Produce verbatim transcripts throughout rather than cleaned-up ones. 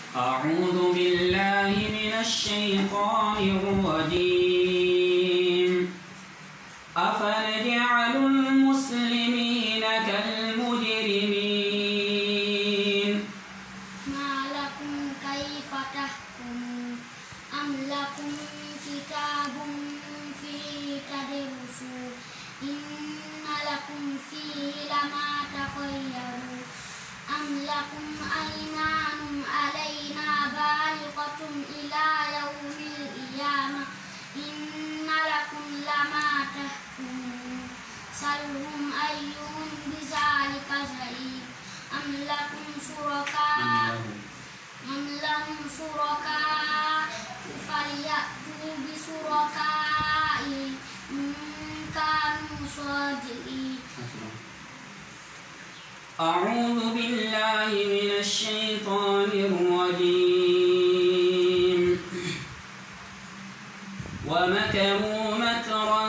أعوذ بالله من الشيطان الرجيم أفنجعل المسلمين كالمجرمين ما لكم كيف تحكمون أم لكم كتاب فيه تدرسون إن لكم فيه لما تخيرون أم لكم أيمان علينا بالغة إلى يوم القيامة إن لكم لما تحكمون سلهم أيهم بذلك زعيم أم لكم شركاء أم لهم شركاء فليأتوا بشركائهم إن كانوا صادقين. أعوذ بالله من الشيطان الرجيم ومكروا مكرا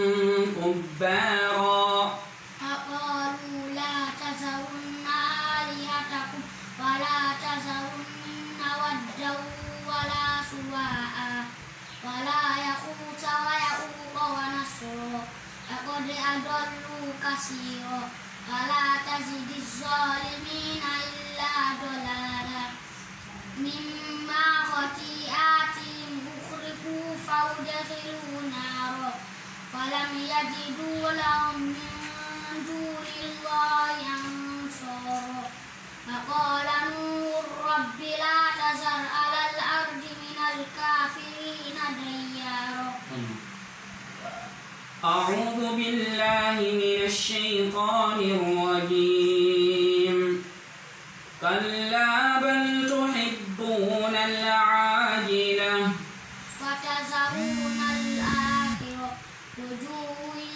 كبارا فقالوا لا تذرن آلهتكم ولا تذرن ودا ولا سواعا ولا يغوث ويعوق ونسرا لقد أضلوا كثيرا ولا تزد الظالمين إلا ضلالا مما خطيئاتهم أغرقوا فأدخلوا نارا فلم يجدوا لهم من دون الله أنصارا فقال نوح رب لا تذر على الأرض من الكافرين ديارا. أعوذ بالله من الشيطان الرجيم كلا بل تحبون العاجلة وتذرون الآخرة وجوه